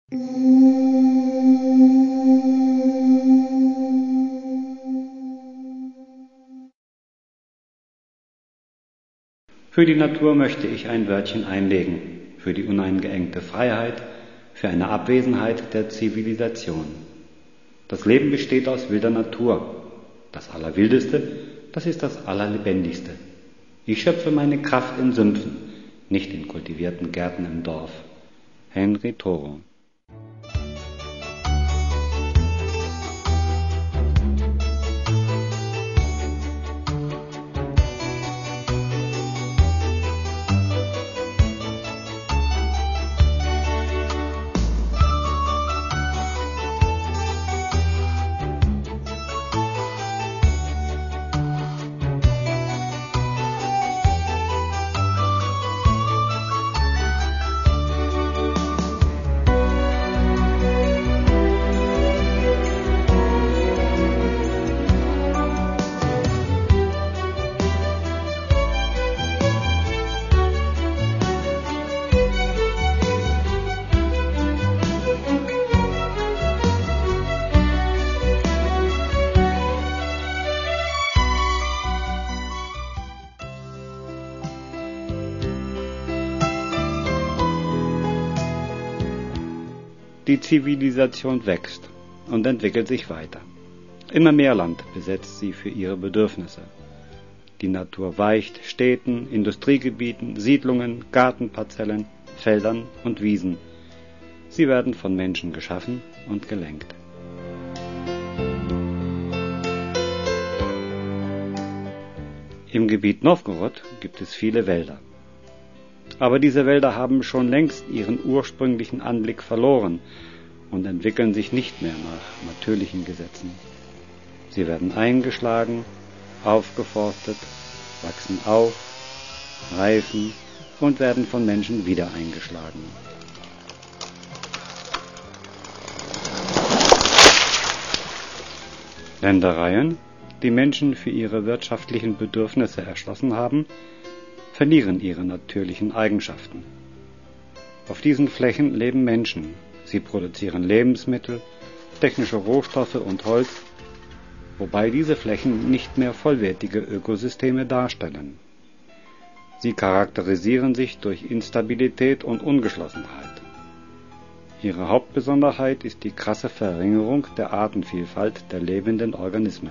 Für die Natur möchte ich ein Wörtchen einlegen, für die uneingeengte Freiheit, für eine Abwesenheit der Zivilisation. Das Leben besteht aus wilder Natur. Das Allerwildeste, das ist das Allerlebendigste. Ich schöpfe meine Kraft in Sümpfen, nicht in kultivierten Gärten im Dorf. Henry Thoreau. Die Zivilisation wächst und entwickelt sich weiter. Immer mehr Land besetzt sie für ihre Bedürfnisse. Die Natur weicht Städten, Industriegebieten, Siedlungen, Gartenparzellen, Feldern und Wiesen. Sie werden von Menschen geschaffen und gelenkt. Im Gebiet Novgorod gibt es viele Wälder. Aber diese Wälder haben schon längst ihren ursprünglichen Anblick verloren und entwickeln sich nicht mehr nach natürlichen Gesetzen. Sie werden eingeschlagen, aufgeforstet, wachsen auf, reifen und werden von Menschen wieder eingeschlagen. Ländereien, die Menschen für ihre wirtschaftlichen Bedürfnisse erschlossen haben, verlieren ihre natürlichen Eigenschaften. Auf diesen Flächen leben Menschen. Sie produzieren Lebensmittel, technische Rohstoffe und Holz, wobei diese Flächen nicht mehr vollwertige Ökosysteme darstellen. Sie charakterisieren sich durch Instabilität und Ungeschlossenheit. Ihre Hauptbesonderheit ist die krasse Verringerung der Artenvielfalt der lebenden Organismen.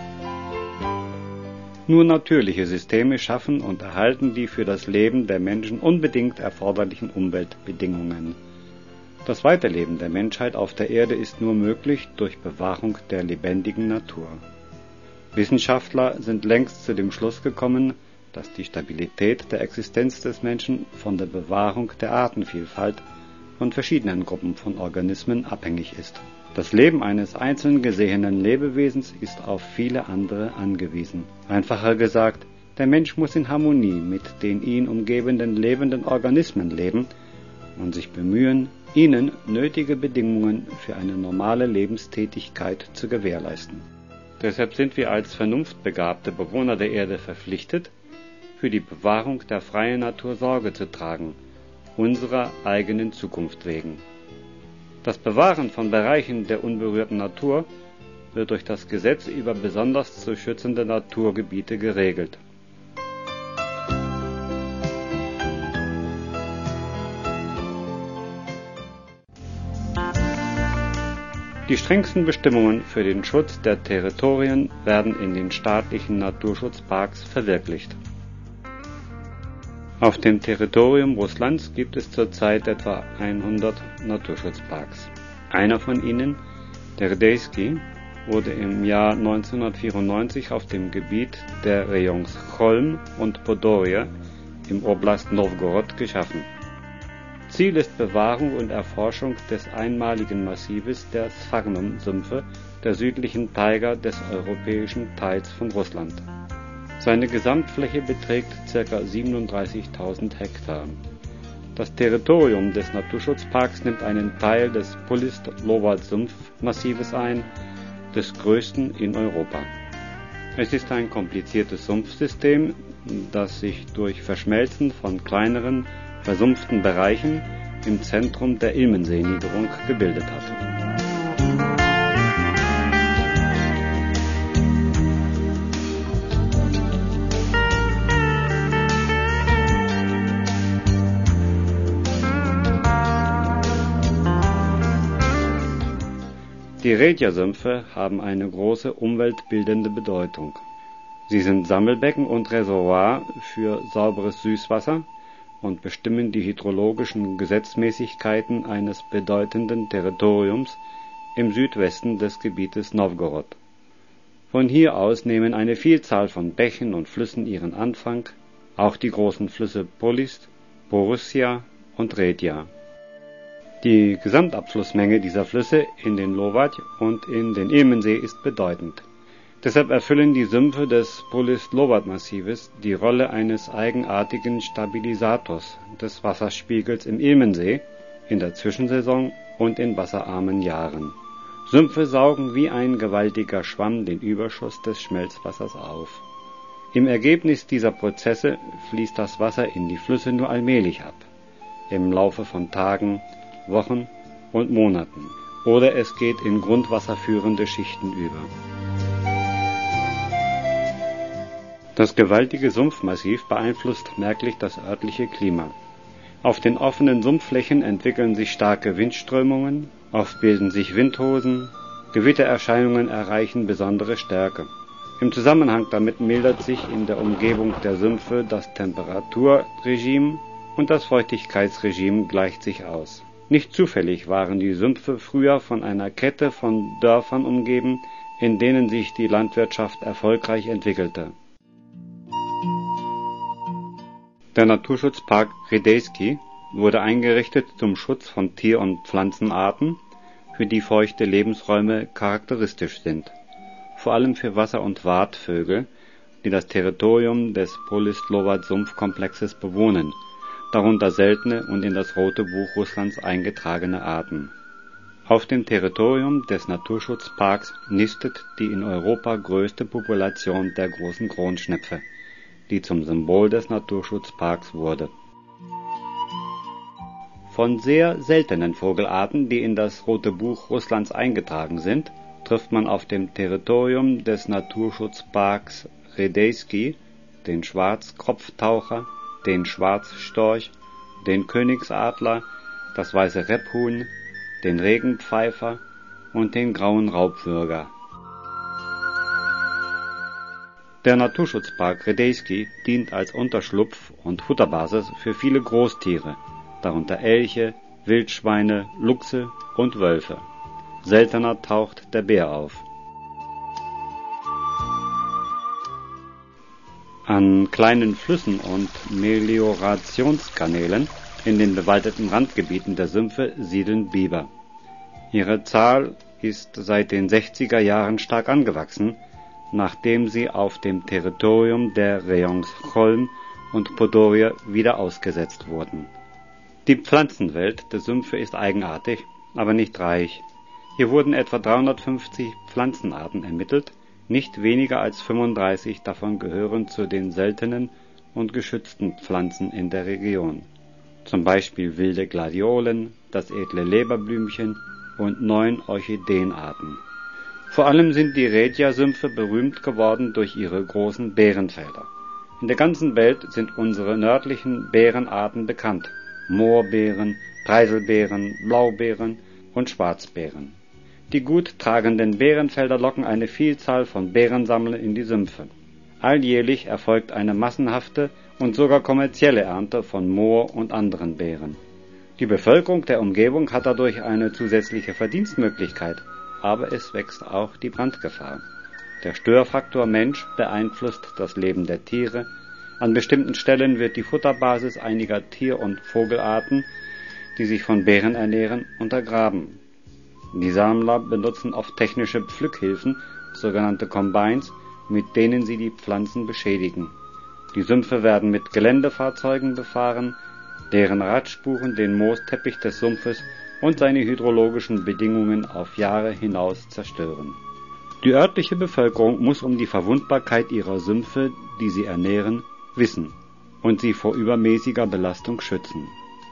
Nur natürliche Systeme schaffen und erhalten die für das Leben der Menschen unbedingt erforderlichen Umweltbedingungen. Das Weiterleben der Menschheit auf der Erde ist nur möglich durch Bewahrung der lebendigen Natur. Wissenschaftler sind längst zu dem Schluss gekommen, dass die Stabilität der Existenz des Menschen von der Bewahrung der Artenvielfalt von verschiedenen Gruppen von Organismen abhängig ist. Das Leben eines einzeln gesehenen Lebewesens ist auf viele andere angewiesen. Einfacher gesagt, der Mensch muss in Harmonie mit den ihn umgebenden lebenden Organismen leben und sich bemühen, ihnen nötige Bedingungen für eine normale Lebenstätigkeit zu gewährleisten. Deshalb sind wir als vernunftbegabte Bewohner der Erde verpflichtet, für die Bewahrung der freien Natur Sorge zu tragen, unserer eigenen Zukunft wegen. Das Bewahren von Bereichen der unberührten Natur wird durch das Gesetz über besonders zu schützende Naturgebiete geregelt. Die strengsten Bestimmungen für den Schutz der Territorien werden in den staatlichen Naturschutzparks verwirklicht. Auf dem Territorium Russlands gibt es zurzeit etwa 100 Naturschutzparks. Einer von ihnen, der Rdeysky, wurde im Jahr 1994 auf dem Gebiet der Rayons Cholm und Poddorsky im Oblast Novgorod geschaffen. Ziel ist Bewahrung und Erforschung des einmaligen Massives der Sphagnon-Sümpfe der südlichen Taiga des europäischen Teils von Russland. Seine Gesamtfläche beträgt ca. 37.000 Hektar. Das Territorium des Naturschutzparks nimmt einen Teil des Polist-Lovat Swamp Massives ein, des größten in Europa. Es ist ein kompliziertes Sumpfsystem, das sich durch Verschmelzen von kleineren, versumpften Bereichen im Zentrum der Ilmensee-Niederung gebildet hat. Die Rdeja-Sümpfe haben eine große umweltbildende Bedeutung. Sie sind Sammelbecken und Reservoir für sauberes Süßwasser und bestimmen die hydrologischen Gesetzmäßigkeiten eines bedeutenden Territoriums im Südwesten des Gebietes Novgorod. Von hier aus nehmen eine Vielzahl von Bächen und Flüssen ihren Anfang, auch die großen Flüsse Polist, Borussia und Rdeja. Die Gesamtabflussmenge dieser Flüsse in den Lovat und in den Ilmensee ist bedeutend. Deshalb erfüllen die Sümpfe des Polist-Lovat-Massives die Rolle eines eigenartigen Stabilisators des Wasserspiegels im Ilmensee in der Zwischensaison und in wasserarmen Jahren. Sümpfe saugen wie ein gewaltiger Schwamm den Überschuss des Schmelzwassers auf. Im Ergebnis dieser Prozesse fließt das Wasser in die Flüsse nur allmählich ab, im Laufe von Tagen, Wochen und Monaten, oder es geht in grundwasserführende Schichten über. Das gewaltige Sumpfmassiv beeinflusst merklich das örtliche Klima. Auf den offenen Sumpfflächen entwickeln sich starke Windströmungen, oft bilden sich Windhosen, Gewittererscheinungen erreichen besondere Stärke. Im Zusammenhang damit mildert sich in der Umgebung der Sümpfe das Temperaturregime und das Feuchtigkeitsregime gleicht sich aus. Nicht zufällig waren die Sümpfe früher von einer Kette von Dörfern umgeben, in denen sich die Landwirtschaft erfolgreich entwickelte. Der Naturschutzpark Rdeysky wurde eingerichtet zum Schutz von Tier- und Pflanzenarten, für die feuchte Lebensräume charakteristisch sind, vor allem für Wasser- und Wartvögel, die das Territorium des Polist-Lovat Sumpfkomplexes bewohnen, darunter seltene und in das Rote Buch Russlands eingetragene Arten. Auf dem Territorium des Naturschutzparks nistet die in Europa größte Population der großen Kronschnepfe, die zum Symbol des Naturschutzparks wurde. Von sehr seltenen Vogelarten, die in das Rote Buch Russlands eingetragen sind, trifft man auf dem Territorium des Naturschutzparks Rdeysky den Schwarzkropftaucher, den Schwarzstorch, den Königsadler, das weiße Rebhuhn, den Regenpfeifer und den grauen Raubwürger. Der Naturschutzpark Rdeysky dient als Unterschlupf und Futterbasis für viele Großtiere, darunter Elche, Wildschweine, Luchse und Wölfe. Seltener taucht der Bär auf. An kleinen Flüssen und Meliorationskanälen in den bewaldeten Randgebieten der Sümpfe siedeln Biber. Ihre Zahl ist seit den 60er Jahren stark angewachsen, nachdem sie auf dem Territorium der Rayons Cholm und Poddorsky wieder ausgesetzt wurden. Die Pflanzenwelt der Sümpfe ist eigenartig, aber nicht reich. Hier wurden etwa 350 Pflanzenarten ermittelt, nicht weniger als 35 davon gehören zu den seltenen und geschützten Pflanzen in der Region. Zum Beispiel wilde Gladiolen, das edle Leberblümchen und 9 Orchideenarten. Vor allem sind die Rdeja-Sümpfe berühmt geworden durch ihre großen Beerenfelder. In der ganzen Welt sind unsere nördlichen Beerenarten bekannt: Moorbeeren, Preiselbeeren, Blaubeeren und Schwarzbeeren. Die gut tragenden Beerenfelder locken eine Vielzahl von Beerensammlern in die Sümpfe. Alljährlich erfolgt eine massenhafte und sogar kommerzielle Ernte von Moor- und anderen Beeren. Die Bevölkerung der Umgebung hat dadurch eine zusätzliche Verdienstmöglichkeit, aber es wächst auch die Brandgefahr. Der Störfaktor Mensch beeinflusst das Leben der Tiere. An bestimmten Stellen wird die Futterbasis einiger Tier- und Vogelarten, die sich von Beeren ernähren, untergraben. Die Sammler benutzen oft technische Pflückhilfen, sogenannte Combines, mit denen sie die Pflanzen beschädigen. Die Sümpfe werden mit Geländefahrzeugen befahren, deren Radspuren den Moosteppich des Sumpfes und seine hydrologischen Bedingungen auf Jahre hinaus zerstören. Die örtliche Bevölkerung muss um die Verwundbarkeit ihrer Sümpfe, die sie ernähren, wissen und sie vor übermäßiger Belastung schützen.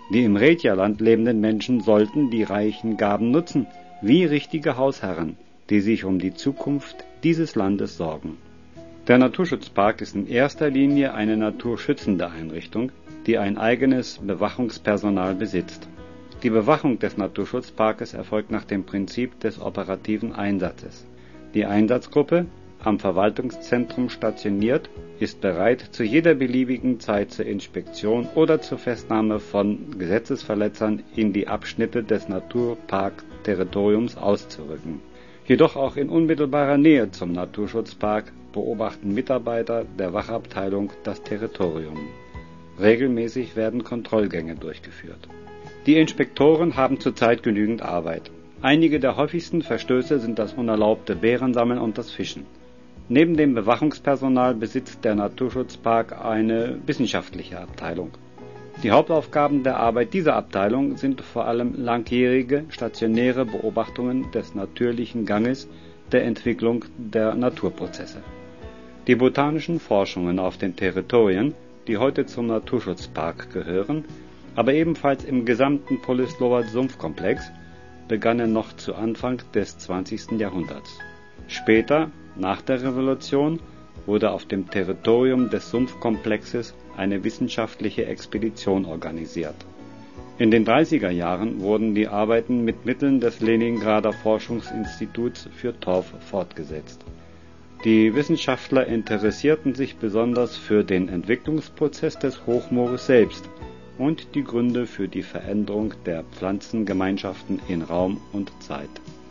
Die im Rdeja-Land lebenden Menschen sollten die reichen Gaben nutzen, wie richtige Hausherren, die sich um die Zukunft dieses Landes sorgen. Der Naturschutzpark ist in erster Linie eine naturschützende Einrichtung, die ein eigenes Bewachungspersonal besitzt. Die Bewachung des Naturschutzparkes erfolgt nach dem Prinzip des operativen Einsatzes. Die Einsatzgruppe, am Verwaltungszentrum stationiert, ist bereit, zu jeder beliebigen Zeit zur Inspektion oder zur Festnahme von Gesetzesverletzern in die Abschnitte des Naturparkterritoriums auszurücken. Jedoch auch in unmittelbarer Nähe zum Naturschutzpark beobachten Mitarbeiter der Wachabteilung das Territorium. Regelmäßig werden Kontrollgänge durchgeführt. Die Inspektoren haben zurzeit genügend Arbeit. Einige der häufigsten Verstöße sind das unerlaubte Beerensammeln und das Fischen. Neben dem Bewachungspersonal besitzt der Naturschutzpark eine wissenschaftliche Abteilung. Die Hauptaufgaben der Arbeit dieser Abteilung sind vor allem langjährige stationäre Beobachtungen des natürlichen Ganges der Entwicklung der Naturprozesse. Die botanischen Forschungen auf den Territorien, die heute zum Naturschutzpark gehören, aber ebenfalls im gesamten Polist-Lovat Sumpfkomplex, begannen noch zu Anfang des 20. Jahrhunderts. Später, nach der Revolution, wurde auf dem Territorium des Sumpfkomplexes eine wissenschaftliche Expedition organisiert. In den 30er Jahren wurden die Arbeiten mit Mitteln des Leningrader Forschungsinstituts für Torf fortgesetzt. Die Wissenschaftler interessierten sich besonders für den Entwicklungsprozess des Hochmoores selbst und die Gründe für die Veränderung der Pflanzengemeinschaften in Raum und Zeit.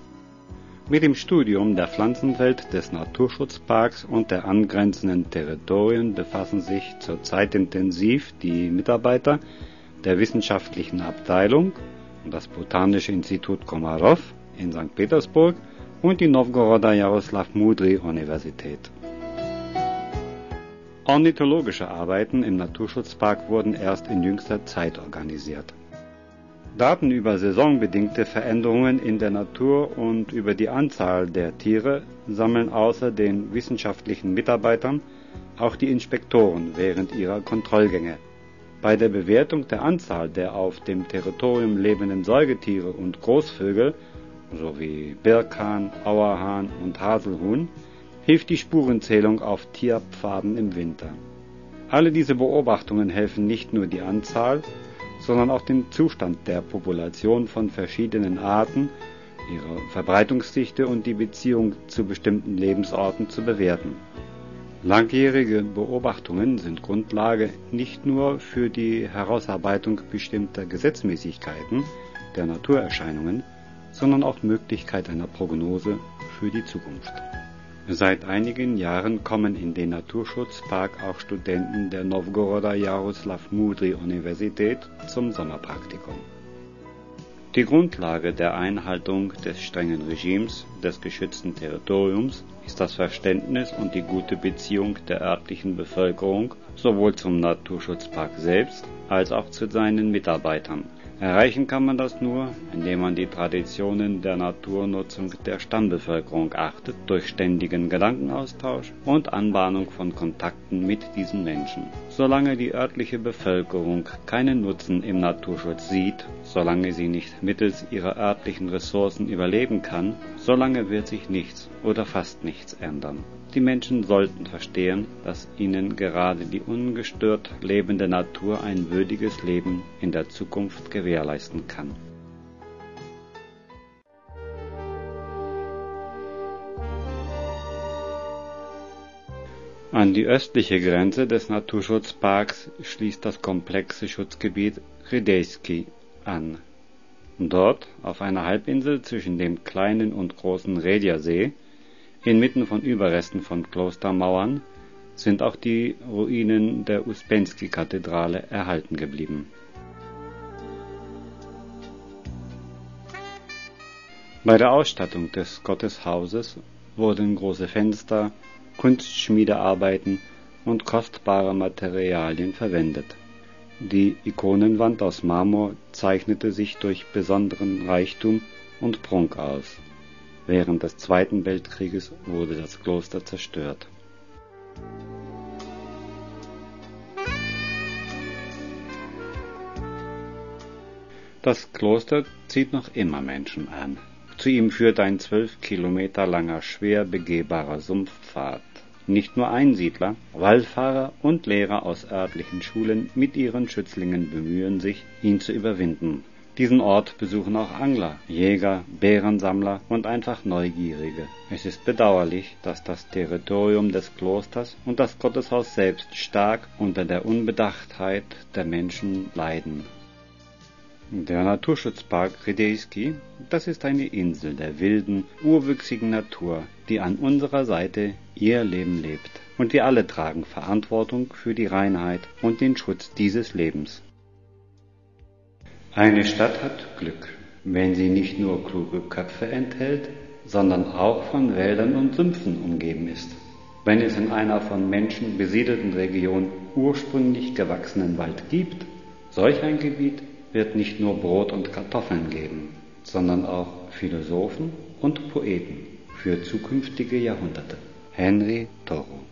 Mit dem Studium der Pflanzenwelt des Naturschutzparks und der angrenzenden Territorien befassen sich zurzeit intensiv die Mitarbeiter der wissenschaftlichen Abteilung, das Botanische Institut Komarov in St. Petersburg und die Novgoroder Jaroslaw-Mudry-Universität. Ornithologische Arbeiten im Naturschutzpark wurden erst in jüngster Zeit organisiert. Daten über saisonbedingte Veränderungen in der Natur und über die Anzahl der Tiere sammeln außer den wissenschaftlichen Mitarbeitern auch die Inspektoren während ihrer Kontrollgänge. Bei der Bewertung der Anzahl der auf dem Territorium lebenden Säugetiere und Großvögel sowie Birkhahn, Auerhahn und Haselhuhn hilft die Spurenzählung auf Tierpfaden im Winter. Alle diese Beobachtungen helfen nicht nur die Anzahl, sondern auch den Zustand der Population von verschiedenen Arten, ihre Verbreitungsdichte und die Beziehung zu bestimmten Lebensorten zu bewerten. Langjährige Beobachtungen sind Grundlage nicht nur für die Herausarbeitung bestimmter Gesetzmäßigkeiten der Naturerscheinungen, sondern auch Möglichkeit einer Prognose für die Zukunft. Seit einigen Jahren kommen in den Naturschutzpark auch Studenten der Novgoroder Jaroslaw-Mudry-Universität zum Sommerpraktikum. Die Grundlage der Einhaltung des strengen Regimes des geschützten Territoriums ist das Verständnis und die gute Beziehung der örtlichen Bevölkerung sowohl zum Naturschutzpark selbst als auch zu seinen Mitarbeitern. Erreichen kann man das nur, indem man die Traditionen der Naturnutzung der Stammbevölkerung achtet, durch ständigen Gedankenaustausch und Anbahnung von Kontakten mit diesen Menschen. Solange die örtliche Bevölkerung keinen Nutzen im Naturschutz sieht, solange sie nicht mittels ihrer örtlichen Ressourcen überleben kann, solange wird sich nichts oder fast nichts ändern. Die Menschen sollten verstehen, dass ihnen gerade die ungestört lebende Natur ein würdiges Leben in der Zukunft gewährleisten kann. An die östliche Grenze des Naturschutzparks schließt das komplexe Schutzgebiet Rdeysky an. Dort, auf einer Halbinsel zwischen dem kleinen und großen Rdeja-See, inmitten von Überresten von Klostermauern, sind auch die Ruinen der Uspensky-Kathedrale erhalten geblieben. Bei der Ausstattung des Gotteshauses wurden große Fenster, Kunstschmiedearbeiten und kostbare Materialien verwendet. Die Ikonenwand aus Marmor zeichnete sich durch besonderen Reichtum und Prunk aus. Während des Zweiten Weltkrieges wurde das Kloster zerstört. Das Kloster zieht noch immer Menschen an. Zu ihm führt ein 12 Kilometer langer, schwer begehbarer Sumpfpfad. Nicht nur Einsiedler, Wallfahrer und Lehrer aus örtlichen Schulen mit ihren Schützlingen bemühen sich, ihn zu überwinden. Diesen Ort besuchen auch Angler, Jäger, Bärensammler und einfach Neugierige. Es ist bedauerlich, dass das Territorium des Klosters und das Gotteshaus selbst stark unter der Unbedachtheit der Menschen leiden. Der Naturschutzpark Rdeysky, das ist eine Insel der wilden, urwüchsigen Natur, die an unserer Seite ihr Leben lebt. Und wir alle tragen Verantwortung für die Reinheit und den Schutz dieses Lebens. Eine Stadt hat Glück, wenn sie nicht nur kluge Köpfe enthält, sondern auch von Wäldern und Sümpfen umgeben ist. Wenn es in einer von Menschen besiedelten Region ursprünglich gewachsenen Wald gibt, solch ein Gebiet wird nicht nur Brot und Kartoffeln geben, sondern auch Philosophen und Poeten für zukünftige Jahrhunderte. Henry Thoreau.